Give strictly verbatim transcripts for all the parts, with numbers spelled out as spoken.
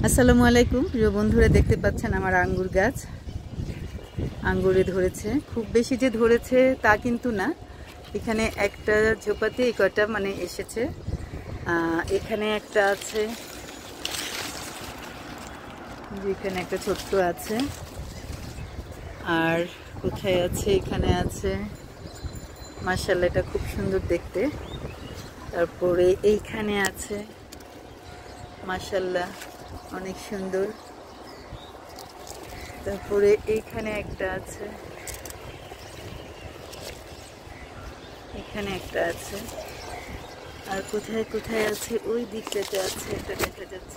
আসসালামু আলাইকুম প্রিয় বন্ধুরা, দেখতে পাচ্ছেন আমার আঙ্গুর গাছ। আঙ্গুরে ধরেছে, খুব বেশি যে ধরেছে তা কিন্তু না। এখানে একটা ঝোপাতে এই কটা মানে এসেছে। এখানে একটা আছে, এখানে একটা ছোট্ট আছে, আর কোথায় আছে, এখানে আছে। মাশাআল্লাহ, এটা খুব সুন্দর দেখতে। তারপরে এইখানে আছে, মাশাআল্লাহ অনেক সুন্দর। তারপরে এইখানে একটা আছে, এখানে একটা আছে, আর কোথায় কোথায় আছে, ওই দিকটাতে আছে, এটা দেখা যাচ্ছে।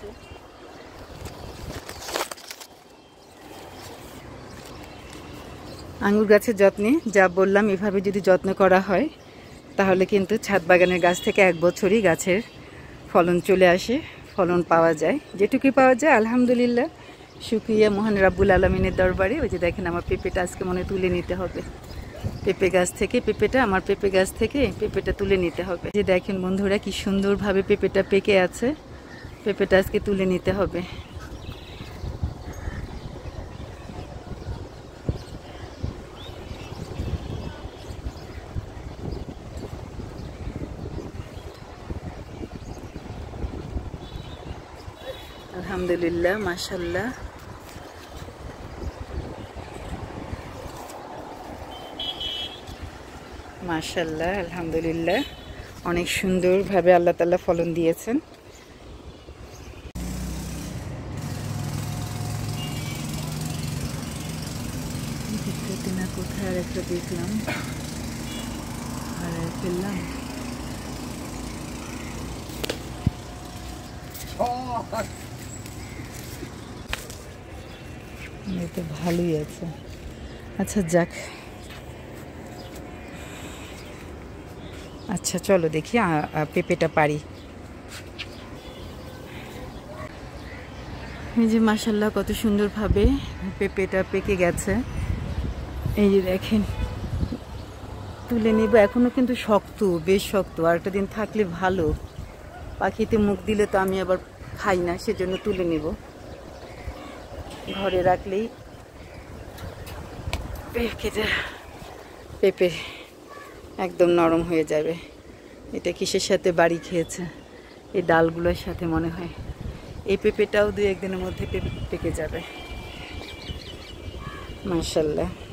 আঙ্গুর গাছের যত্নে যা বললাম, এভাবে যদি যত্ন করা হয় তাহলে কিন্তু ছাদ বাগানের গাছ থেকে এক বছরই গাছের ফলন চলে আসে, ফলন পাওয়া যায়। যেটুকুই পাওয়া যায় আলহামদুলিল্লাহ, শুকরিয়া মহান রাব্বুল আলমিনের দরবারে। ওই যে দেখেন, আমার পেঁপেটা আজকে মনে তুলে নিতে হবে। পেঁপে গাছ থেকে পেঁপেটা আমার পেঁপে গাছ থেকে পেঁপেটা তুলে নিতে হবে। যে দেখেন বন্ধুরা, কি সুন্দরভাবে পেঁপেটা পেকে আছে। পেঁপেটা আজকে তুলে নিতে হবে। আলহামদুলিল্লাহ, মাশাআল্লাহ। মাশাআল্লাহ, আলহামদুলিল্লাহ, অনেক সুন্দরভাবে আল্লাহ তাআলা ফলন দিয়েছেন। না কোথায় আর একটা দেখলাম, আর ফেললাম। তো ভালোই আছে। আচ্ছা যাক, আচ্ছা চলো দেখি পেঁপেটা পারি। এই যে মাশাআল্লাহ, কত সুন্দরভাবে পেঁপেটা পেকে গেছে। এই যে দেখেন, তুলে নিব। এখনো কিন্তু শক্ত, বেশ শক্ত। আর একটা দিন থাকলে ভালো, পাখিতে মুখ দিলে তো আমি আবার খাই না, সেজন্য তুলে নিব। ঘরে রাখলেই পেঁপে একদম নরম হয়ে যাবে। এটা কিসের সাথে বাড়ি খেয়েছে, এই ডালগুলোর সাথে মনে হয়। এই পেঁপেটাও দুই একদিনের মধ্যে পেকে যাবে। মাশাআল্লাহ।